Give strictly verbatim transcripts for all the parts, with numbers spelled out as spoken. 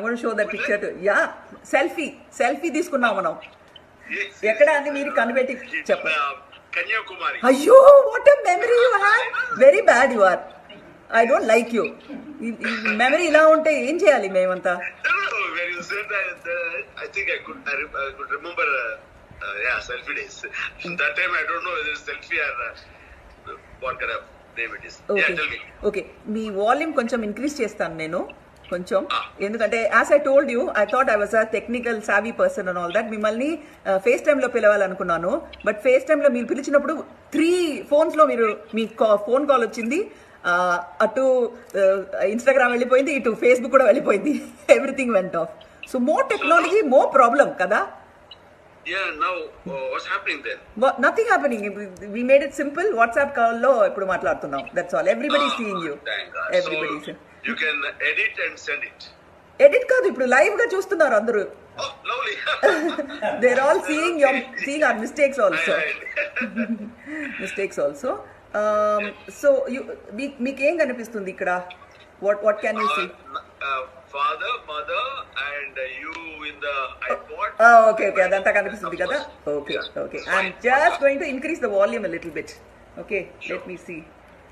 Going show that picture to ya selfie selfie తీసుకున్నాం మనం ఎక్కడ అని మీరు కనిపెట్టి చెప్పండి కన్యాకుమారి అయ్యో what a memory you have very bad you are I don't like you memory ఇలా ఉంటే ఏం చేయాలి మేమంతా I think I could I, I could remember uh, uh, yeah selfie days that time I don't know whether it's selfie or uh, what kind of name it is. Okay. Yeah, tell me. Okay, మీ volume కొంచెం increase చేస్తాను నేను కొంచెం ఎందుకంటే as I told you I thought I was a technical savvy person and all that మిమ్మల్ని face టైంలో పిలవాలనుకున్నాను but face టైంలో మీరు పిలిచినప్పుడు త్రీ ఫోన్స్లో మీరు మీ ఫోన్ కాల్ వచ్చింది అటు ఇన్స్టాగ్రామ్ వెళ్ళిపోయింది ఇటు ఫేస్బుక్ కూడా వెళ్ళిపోయింది everything went off so more technology more problem కదా Yeah, now uh, what's happening then? What, nothing happening. We made it simple. WhatsApp call lo ippudu maatladutunnam. That's all. Everybody is Ah, seeing you. thank God. Everybody So, is. you can edit and send it. Edit kaadu ippudu live ga chustunnaru andaru. Oh, lovely. They're all seeing your seeing our mistakes also. Mistakes also. Um, so you meek em kanipistundi ikkada? What what can you see? Uh, uh, father, mother, and uh, you in the iPod. Oh, okay, okay. Adanta kanipistundi kada? Okay, Yeah. okay. It's I'm fine. just going to increase the volume a little bit. Okay, Sure. let me see.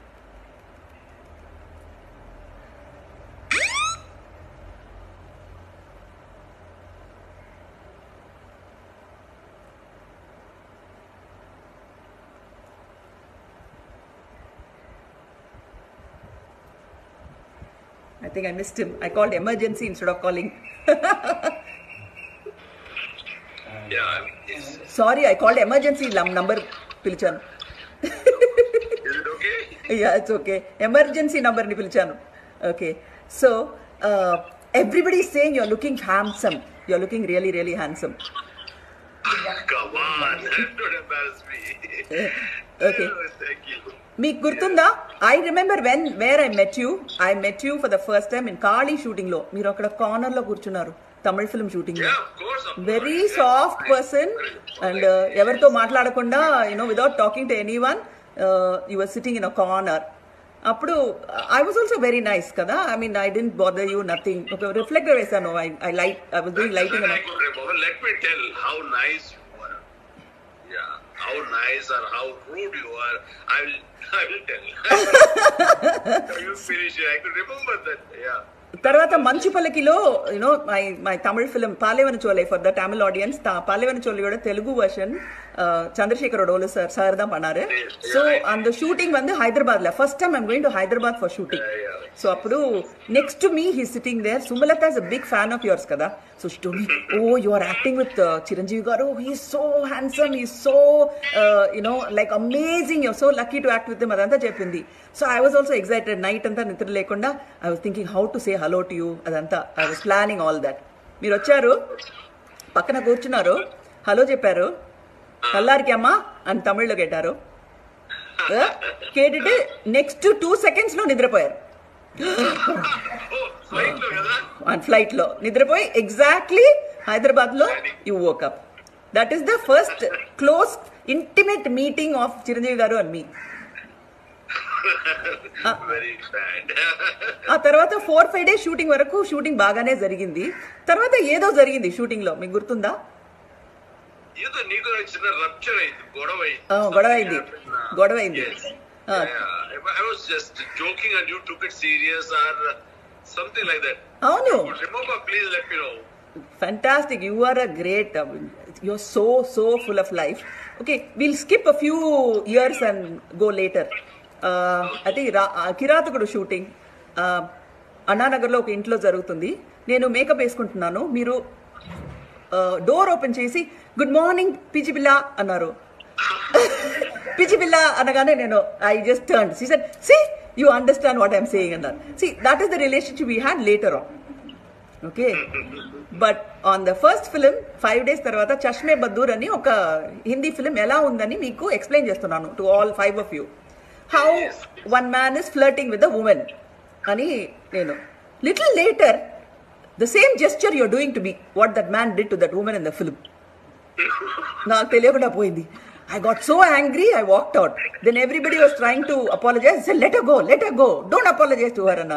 I think I missed him. I called emergency instead of calling. Yeah, I mean, is, Sorry, I called emergency lum- number పిలిచాను. is it okay? Yeah, it's okay. Emergency number ni పిలిచాను. Okay. So, uh, everybody is saying you're looking handsome. You're looking really, really handsome. Come on, don't embarrass me. Okay. Oh, thank you. మీకు గుర్తుందా I remember when where I met you I met you for the first time in Kali shooting లో మీరు అక్కడ corner లో కూర్చున్నారు Tamil film shooting లో Yeah, of course. Of course. Very soft person and ఎవరితో మాట్లాడకుండా you know without talking to anyone you were sitting in a corner అప్పుడు I was also very nice కదా I mean I didn't bother you nothing ఒక reflector వేసాను I I light I was doing That's lighting when I could remember. Let me tell how nice you are. Yeah, how nice or how rude you are. I will, I will tell. You finish it. I could remember that. Yeah. తర్వాత మంచు పల్లకిలో you know my my Tamil film Palaivana Solai for the Tamil audience Palaivana చోலையோட Telugu version சந்திரசேகரோட sir sir தான் பண்ணாரு so அந்த shooting வந்து ஹைதராபாத்ல first time I'm going to Hyderabad for shooting so అప్పుడు next to me he sitting there Sumalatha is a big fan of yours కదా so she told me oh you are acting with Chiranjeevi garu he is so handsome he is so you know like amazing you're so lucky to act with him అదంతా చెప్పింది so I was also excited night అంతా నిద్ర లేకుండా I was thinking how to say hello to you అదంతా I was planning all that మీరు వచ్చారు పక్కన కూర్చున్నారు హలో చెప్పారు కల్లారికి అమ్మా అని తమిళ్లో కేటారు కేటితే నెక్స్ట్ టూ సెకండ్స్ లో నిద్రపోయారు అండ్ ఫ్లైట్ లో నిద్రపోయి ఎగ్జాక్ట్లీ హైదరాబాద్ లో you woke up that is the first close intimate meeting of Chiranjeevi garu and me Very bad. ఆ తర్వాత ఫోర్ ఫైవ్ డేస్ షూటింగ్ వరకు షూటింగ్ బాగానే జరిగింది తర్వాత ఏదో జరిగింది షూటింగ్ లో మీకు గుర్తుందా ఏదో నీకు చిన్న రప్చర్ అయింది గొడవ అయింది ఆ, గొడవ అయింది గొడవ అయింది ఆ, I was just joking and you took it serious or something like that. అవును Remember, please let me know. fantastic you are a great uh, you're so so full of life okay we'll skip a few years and go later uh, I think Kirathakudu shooting అన్నానగర్లో ఒక ఇంట్లో జరుగుతుంది నేను makeup వేసుకుంటున్నాను మీరు door open చేసి good morning పిచ్చి పిల్ల అన్నారు పిచ్చి పిల్ల అనగానే నేను I just turn see said see you understand what I'm saying అన్నారు see that is the relationship we had later on okay but on the first film five days తర్వాత చష్మే బద్దూర్ అని ఒక హిందీ ఫిలిం ఎలా ఉందని మీకు ఎక్స్ప్లెయిన్ చేస్తున్నాను to all five of you how one man is flirting with the woman అని నేను little later the same gesture you're doing to me what that man did to that woman in the film నాకు తెలియకుండా పోయింది I got so angry, I walked out. Then everybody was trying to apologize. I said, let her go, let her go. Don't apologize to her, Anaru.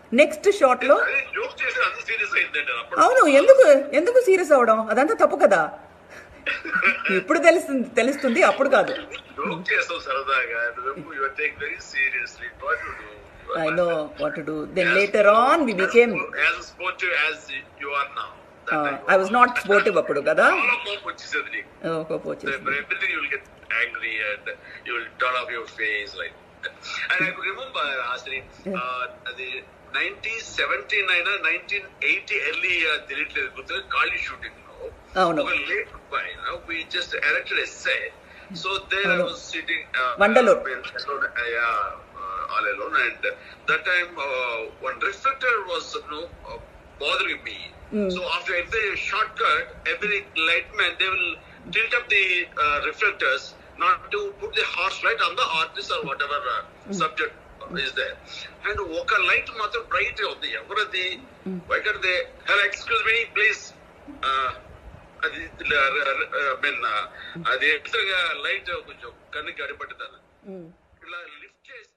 Next shot లో అదే joke చేసి అంత serious అయిందండి అప్పుడు. అవును, ఎందుకు ఎందుకు సీరియస్ అవడం, అదంతా తప్పు కదా. ఇప్పుడు తెలుస్తుంది తెలుస్తుంది అప్పుడు కాదు. జోక్ చేస్తాం సరదాగా. You are taking very seriously. What to do? I know what to do. Then later on we became as sportive as you are now. uh, I was not sportive appudu kada. All of them వచ్చేసేది నీకు. Oh, కోపం వచ్చేసింది. For everything you will get angry and you will turn off your face like that. And I could remember Asri, uh, the nineteen seventy-nine or nineteen eighty early తెలియట్లేదు గుర్తు ఖాళీ shooting లో అవును ఒక లేక్ పై we just erected a set. So there I was sitting uh, Vandalur. uh, yeah, uh, all alone, and that time uh, one reflector was you know uh, bothering me. Mm. So after every shortcut, every lightman they will tilt up the uh, reflectors not to put the harsh light on the artist or whatever uh, mm. subject is there. And oka light matter bright ఉంది. ఎవరది why can't they hello excuse me please uh, అది mean అది ఎట్లా light కొంచెం కన్నుకి అడిపట్టుతాను ఇలా lift చేసి